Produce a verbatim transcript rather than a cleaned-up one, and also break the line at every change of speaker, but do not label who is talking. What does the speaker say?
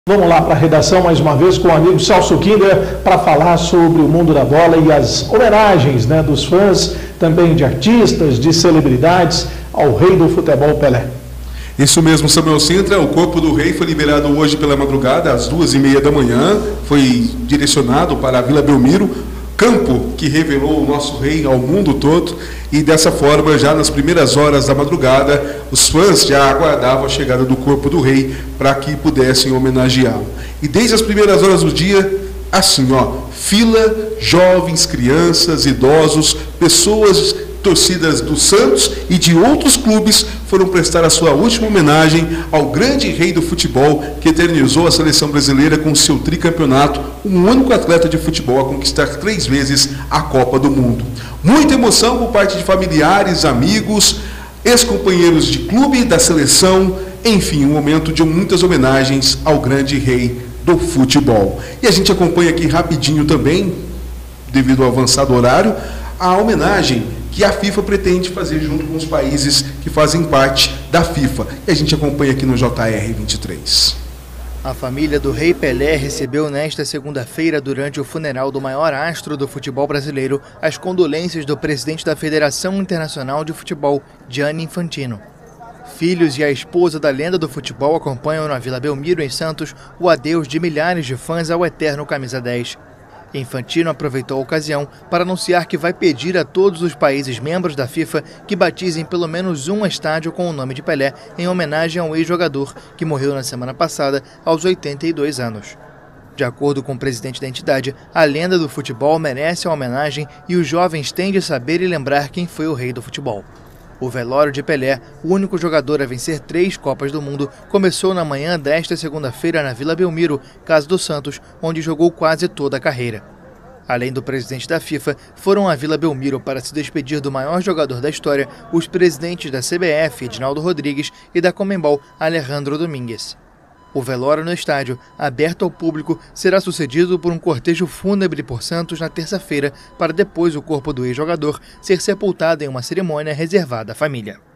Vamos lá para a redação mais uma vez com o amigo Celso Kinder para falar sobre o mundo da bola e as homenagens, né, dos fãs, também de artistas, de celebridades, ao rei do futebol Pelé.
Isso mesmo, Samuel Sintra. O corpo do rei foi liberado hoje pela madrugada, às duas e meia da manhã. Foi direcionado para a Vila Belmiro, campo que revelou o nosso rei ao mundo todo. E dessa forma, já nas primeiras horas da madrugada, os fãs já aguardavam a chegada do corpo do rei para que pudessem homenageá-lo. E desde as primeiras horas do dia, assim, ó, fila, jovens, crianças, idosos, pessoas, torcidas do Santos e de outros clubes foram prestar a sua última homenagem ao grande rei do futebol que eternizou a seleção brasileira com seu tricampeonato, um único atleta de futebol a conquistar três vezes a Copa do Mundo. Muita emoção por parte de familiares, amigos, ex-companheiros de clube, da seleção, enfim, um momento de muitas homenagens ao grande rei do futebol. E a gente acompanha aqui rapidinho também, devido ao avançado horário, a homenagem que a FIFA pretende fazer junto com os países que fazem parte da FIFA. E a gente acompanha aqui no J R vinte e três.
A família do rei Pelé recebeu nesta segunda-feira, durante o funeral do maior astro do futebol brasileiro, as condolências do presidente da Federação Internacional de Futebol, Gianni Infantino. Filhos e a esposa da lenda do futebol acompanham na Vila Belmiro, em Santos, o adeus de milhares de fãs ao eterno camisa dez. Infantino aproveitou a ocasião para anunciar que vai pedir a todos os países membros da FIFA que batizem pelo menos um estádio com o nome de Pelé, em homenagem ao ex-jogador que morreu na semana passada aos oitenta e dois anos. De acordo com o presidente da entidade, a lenda do futebol merece a homenagem e os jovens têm de saber e lembrar quem foi o rei do futebol. O velório de Pelé, o único jogador a vencer três Copas do Mundo, começou na manhã desta segunda-feira na Vila Belmiro, casa do Santos, onde jogou quase toda a carreira. Além do presidente da FIFA, foram à Vila Belmiro para se despedir do maior jogador da história os presidentes da C B F, Edinaldo Rodrigues, e da Conmebol, Alejandro Domínguez. O velório no estádio, aberto ao público, será sucedido por um cortejo fúnebre por Santos na terça-feira, para depois o corpo do ex-jogador ser sepultado em uma cerimônia reservada à família.